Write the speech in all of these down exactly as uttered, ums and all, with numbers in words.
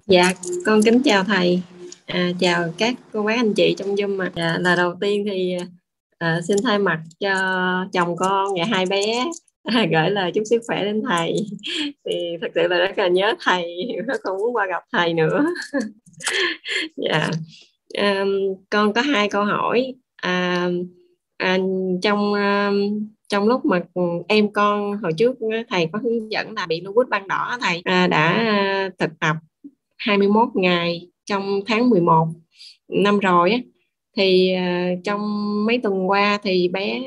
Dạ, con kính chào thầy, à, chào các cô bác anh chị trong Zoom. Mà dạ, là đầu tiên thì à, xin thay mặt cho chồng con và hai bé à, gửi lời chúc sức khỏe đến thầy. Thì thật sự là rất là nhớ thầy, rất là muốn qua gặp thầy nữa. Dạ, à, con có hai câu hỏi. À, à, trong à, trong lúc mà em con hồi trước thầy có hướng dẫn là bị lupus ban đỏ, thầy à, đã thực tập hai mươi mốt ngày trong tháng mười một năm rồi á, thì uh, trong mấy tuần qua thì bé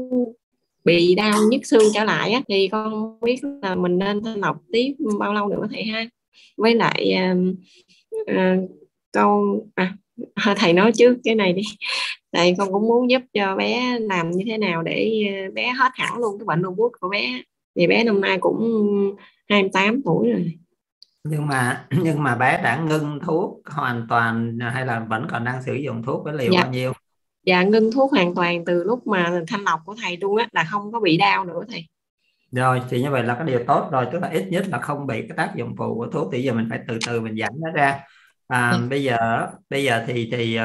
bị đau nhức xương trở lại á, thì con biết là mình nên thanh lọc tiếp bao lâu nữa thầy ha? Với lại uh, uh, câu à, thầy nói trước cái này đi. Tại con cũng muốn giúp cho bé làm như thế nào để bé hết hẳn luôn cái bệnh lupus của bé, vì bé năm nay cũng hai mươi tám tuổi rồi. Nhưng mà nhưng mà bé đã ngưng thuốc hoàn toàn hay là vẫn còn đang sử dụng thuốc với liều Dạ. bao nhiêu? Dạ, ngưng thuốc hoàn toàn từ lúc mà thanh lọc của thầy luôn á, là không có bị đau nữa thầy. Rồi thì như vậy là cái điều tốt rồi, tức là ít nhất là không bị cái tác dụng phụ của thuốc. Thì giờ mình phải từ từ mình giảm nó ra. À, Dạ. bây giờ bây giờ thì thì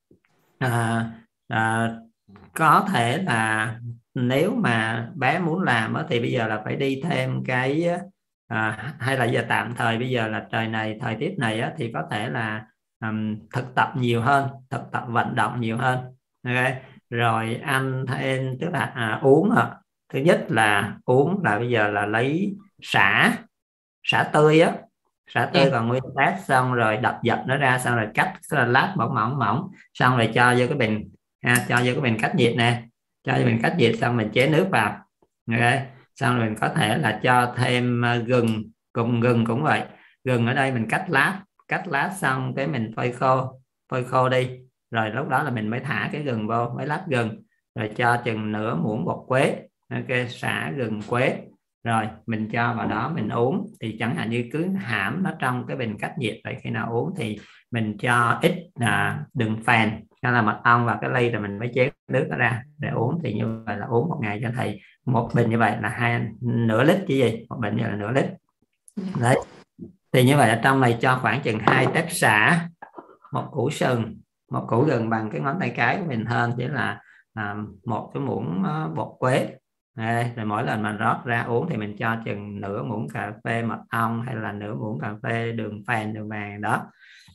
à, à, có thể là nếu mà bé muốn làm á, thì bây giờ là phải đi thêm cái à, hay là giờ tạm thời bây giờ là trời này thời tiết này á, thì có thể là um, thực tập nhiều hơn, thực tập vận động nhiều hơn. Okay. Rồi ăn thêm, tức là à, uống à. Thứ nhất là uống là bây giờ là lấy sả sả tươi á, sả Dạ. tươi còn nguyên tát, xong rồi đập dập nó ra, xong rồi cắt lát mỏng mỏng mỏng, xong rồi cho vô cái bình ha, cho vô cái bình cách nhiệt nè, cho vô bình cách nhiệt, xong mình chế nước vào. Okay. Xong rồi mình có thể là cho thêm gừng, cùng gừng cũng vậy. Gừng ở đây mình cắt lát, cắt lát xong cái mình phơi khô, phơi khô đi, rồi lúc đó là mình mới thả cái gừng vô, mấy lát gừng, rồi cho chừng nửa muỗng bột quế. Ok, sả gừng quế, rồi mình cho vào đó mình uống. Thì chẳng hạn như cứ hãm nó trong cái bình cách nhiệt, vậy khi nào uống thì mình cho ít à, đường phèn hay là mật ong vào cái ly, rồi mình mới chế nước đó ra để uống. Thì như vậy là uống một ngày cho thầy một bình như vậy là hai nửa lít chứ gì, một bình như là nửa lít đấy. Thì như vậy ở trong này cho khoảng chừng hai tép xả, một củ sừng, một củ gừng bằng cái ngón tay cái của mình hơn, chỉ là à, một cái muỗng uh, bột quế. Đây, rồi mỗi lần mà rót ra uống thì mình cho chừng nửa muỗng cà phê mật ong hay là nửa muỗng cà phê đường phèn, đường vàng đó.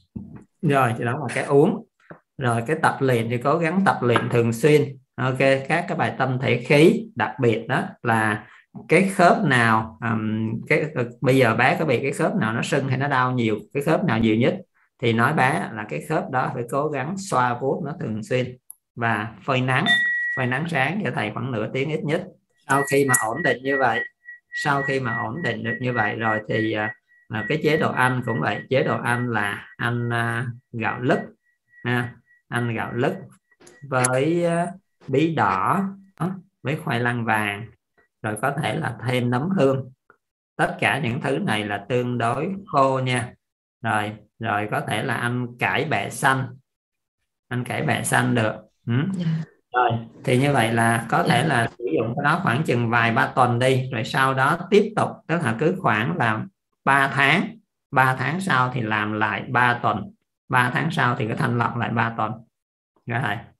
Rồi thì đó là cái uống. Rồi cái tập luyện thì cố gắng tập luyện thường xuyên. Ok, các cái bài tâm thể khí, đặc biệt đó là cái khớp nào um, cái bây giờ bé có bị cái khớp nào nó sưng hay nó đau nhiều, cái khớp nào nhiều nhất thì nói bé là cái khớp đó phải cố gắng xoa vuốt nó thường xuyên và phơi nắng, phơi nắng sáng cho thầy khoảng nửa tiếng ít nhất. Sau khi mà ổn định như vậy, sau khi mà ổn định được như vậy rồi thì uh, cái chế độ ăn cũng vậy. Chế độ ăn là ăn uh, gạo lứt, ha, ăn gạo lứt với uh, bí đỏ, với khoai lang vàng, rồi có thể là thêm nấm hương. Tất cả những thứ này là tương đối khô nha. Rồi rồi có thể là ăn cải bẹ xanh, ăn cải bẹ xanh được. Ừ. Rồi thì như vậy là có thể là sử dụng cái đó khoảng chừng vài ba tuần đi, rồi sau đó tiếp tục, tức là cứ khoảng là ba tháng, ba tháng sau thì làm lại ba tuần, ba tháng sau thì cứ thanh lọc lại ba tuần. Rồi